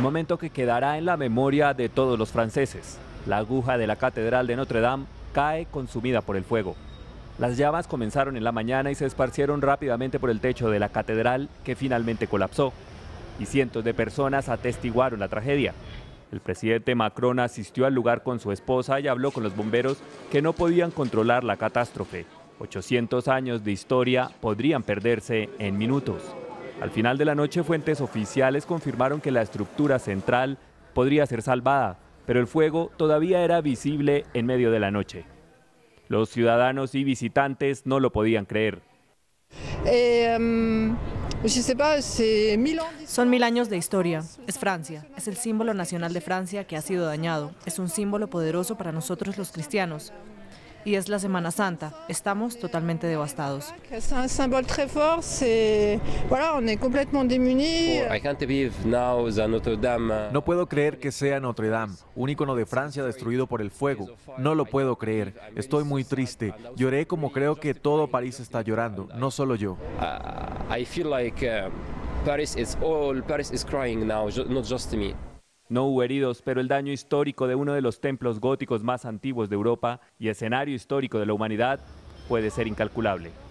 momento que quedará en la memoria de todos los franceses. La aguja de la Catedral de Notre Dame cae consumida por el fuego. Las llamas comenzaron en la mañana y se esparcieron rápidamente por el techo de la catedral, que finalmente colapsó, y cientos de personas atestiguaron la tragedia. El presidente Macron asistió al lugar con su esposa y habló con los bomberos, que no podían controlar la catástrofe. 800 años de historia podrían perderse en minutos. Al final de la noche, fuentes oficiales confirmaron que la estructura central podría ser salvada, pero el fuego todavía era visible en medio de la noche. Los ciudadanos y visitantes no lo podían creer. Son 1000 años de historia. Es Francia. Es el símbolo nacional de Francia que ha sido dañado. Es un símbolo poderoso para nosotros los cristianos. Y es la Semana Santa. Estamos totalmente devastados. Es un símbolo muy fuerte. On est complètement démunis. No puedo creer que sea Notre Dame, un ícono de Francia destruido por el fuego. No lo puedo creer. Estoy muy triste. Lloré como creo que todo París está llorando, no solo yo. I feel like Paris is crying now, not just me. No hubo heridos, pero el daño histórico de uno de los templos góticos más antiguos de Europa y escenario histórico de la humanidad puede ser incalculable.